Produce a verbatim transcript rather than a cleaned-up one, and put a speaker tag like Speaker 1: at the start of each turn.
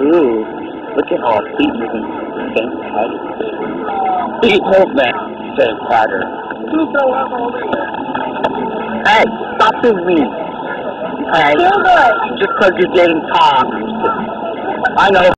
Speaker 1: Ooh, look at all feet moving. Fantastic. Feet movement. Fantastic. Hey, stop doing me. Alright? Just because you're getting talk. I know.